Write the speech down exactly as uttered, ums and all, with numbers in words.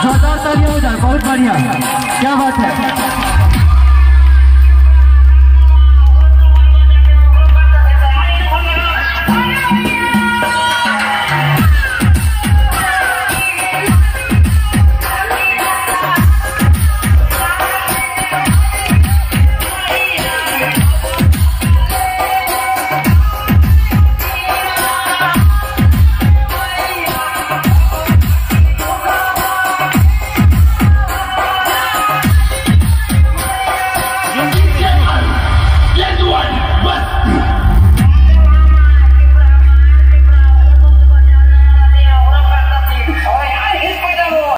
जोरदार तालियां हो जाए, बहुत बढ़िया, क्या बात है।